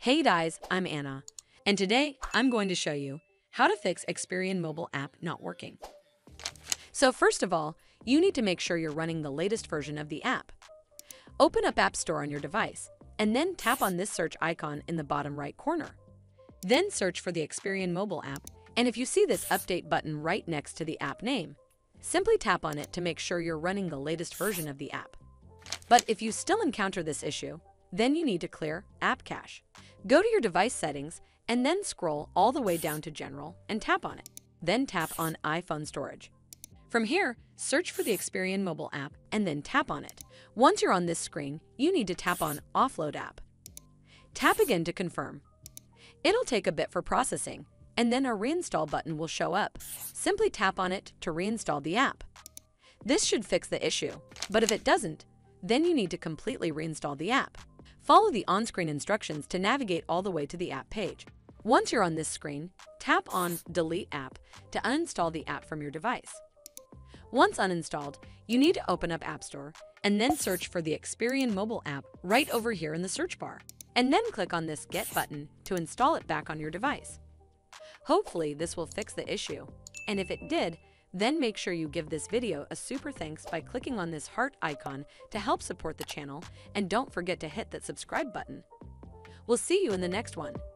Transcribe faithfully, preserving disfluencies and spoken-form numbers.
Hey guys, I'm Anna, and today I'm going to show you how to fix Experian mobile app not working. So first of all, you need to make sure you're running the latest version of the app. Open up App Store on your device, and then tap on this search icon in the bottom right corner. Then search for the Experian mobile app, and if you see this update button right next to the app name, simply tap on it to make sure you're running the latest version of the app. But if you still encounter this issue, then you need to clear App Cache. Go to your device settings and then scroll all the way down to General and tap on it. Then tap on iPhone Storage. From here, search for the Experian mobile app and then tap on it. Once you're on this screen, you need to tap on Offload App. Tap again to confirm. It'll take a bit for processing, and then a Reinstall button will show up. Simply tap on it to reinstall the app. This should fix the issue, but if it doesn't, then you need to completely reinstall the app. Follow the on-screen instructions to navigate all the way to the app page. Once you're on this screen, tap on Delete App to uninstall the app from your device. Once uninstalled, you need to open up App Store and then search for the Experian mobile app right over here in the search bar, and then click on this Get button to install it back on your device. Hopefully this will fix the issue, and if it did, then make sure you give this video a super thanks by clicking on this heart icon to help support the channel, and don't forget to hit that subscribe button. We'll see you in the next one.